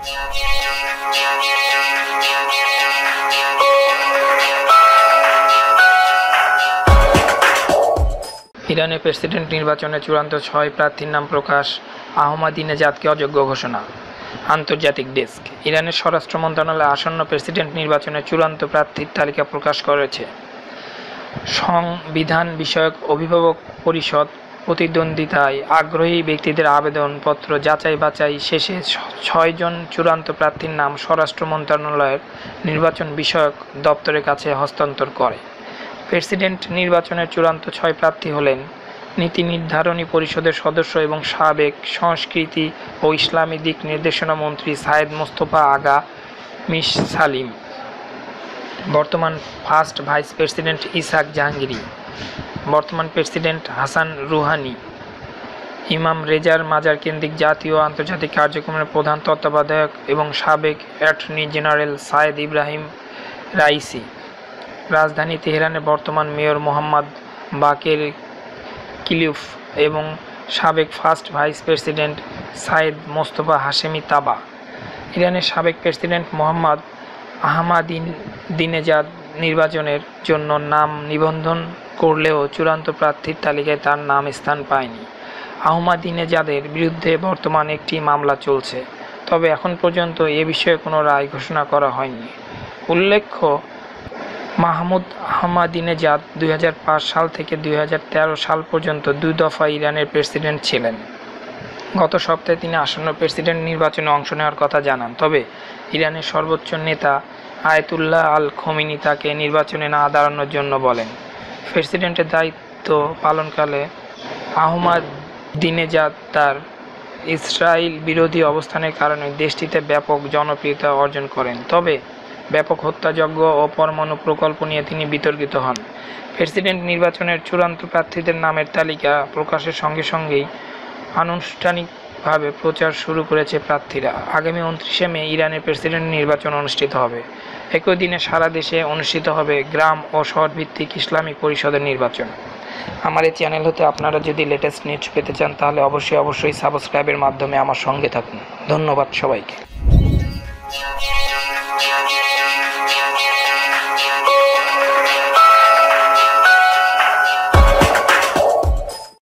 ইরানের প্রেসিডেন্ট নির্বাচনে চূড়ান্ত 6 প্রার্থীর নাম প্রকাশ, আহমাদিনেজাদকে অযোগ্য ঘোষণা। আন্তর্জাতিক ডেস্ক। ইরানের স্বরাষ্ট্র মন্ত্রণালয় আসন্ন প্রেসিডেন্ট নির্বাচনে চূড়ান্ত প্রার্থীর তালিকা প্রকাশ করেছে। সংবিধান বিষয়ক অভিভাবক পরিষদ প্রতিদ্বন্দ্বিতায় আগ্রহী ব্যক্তিদের আবেদনপত্র যাচাই বাছাই শেষে 6 জন চূড়ান্ত প্রার্থীর নাম স্বরাষ্ট্র মন্ত্রণালয়ের নির্বাচন বিষয়ক দপ্তরের কাছে হস্তান্তর করে। প্রেসিডেন্ট নির্বাচনের চূড়ান্ত 6 প্রার্থী হলেন নীতি নির্ধারণী পরিষদের সদস্য এবং সাবেক সংস্কৃতি ও ইসলামী দিক নির্দেশনা মন্ত্রী সায়েদ মোস্তফা আগা মিরসালিম, বর্তমান first vice president Eshaq Jahangiri, বর্তমান প্রেসিডেন্ট হাসান রুহানি, ইমাম রেজার মাজার কেন্দ্রিক জাতীয় ও আন্তর্জাতিক কার্যক্রমের প্রধান তত্ত্বাবধায়ক এবং সাবেক attorney general Sayyed Ebrahim Raisi, রাজধানী তেহরানের বর্তমান মেয়র মোহাম্মদ বাকের কিলিউফ এবং সাবেক first vice president Sayyed Mostafa Hashemi Taba. ইরানের সাবেক প্রেসিডেন্ট মোহাম্মদ আহমাদিনেজাদ নির্বাচনের জন্য নাম নিবন্ধন করলেও চূড়ান্ত প্রার্থীর তালিকায় তার নাম স্থান পায়নি। আহমাদিনেজাদের বিরুদ্ধে বর্তমানে একটি মামলা চলছে, তবে এখন পর্যন্ত এ বিষয়ে কোনো রায় ঘোষণা করা হয়নি। উল্লেখ্য, মাহমুদ আহমাদিনেজাদ 2005 সাল থেকে 2013 সাল পর্যন্ত 2 দফা ইরানের প্রেসিডেন্ট ছিলেন। গত সপ্তাহে তিনি আসন্ন প্রেসিডেন্ট নির্বাচনে অংশ নেওয়ার কথা জানান, তবে ইরানের সর্বোচ্চ নেতা আয়াতুল্লাহ আল খোমেনি তাকে নির্বাচনে না দাঁড়ানোর জন্য বলেন। প্রেসিডেন্টের দায়িত্ব পালনকালে আহমাদিনেজাদ তার ইসরায়েল বিরোধী অবস্থানের কারণে দেশটিতে ব্যাপক জনপ্রিয়তা অর্জন করেন, তবে ব্যাপক হত্যাযজ্ঞ ও পরমাণু প্রকল্প নিয়ে তিনি বিতর্কিত হন। প্রেসিডেন্ট নির্বাচনের চূড়ান্ত প্রার্থীদের নামের তালিকা প্রকাশের সঙ্গে সঙ্গেই আনুষ্ঠানিকভাবে প্রচার শুরু করেছে প্রার্থীরা। আগামী 29 মে ইরানের প্রেসিডেন্ট নির্বাচন অনুষ্ঠিত হবে। একই দিনে সারা দেশে অনুষ্ঠিত হবে গ্রাম ও শহরভিত্তিক ইসলামিক পরিষদের নির্বাচন। আমার এই চ্যানেল হতে আপনারা যদি লেটেস্ট নিউজ পেতে চান তাহলে অবশ্যই সাবস্ক্রাইবের মাধ্যমে আমার সঙ্গে থাকুন। ধন্যবাদ সবাইকে।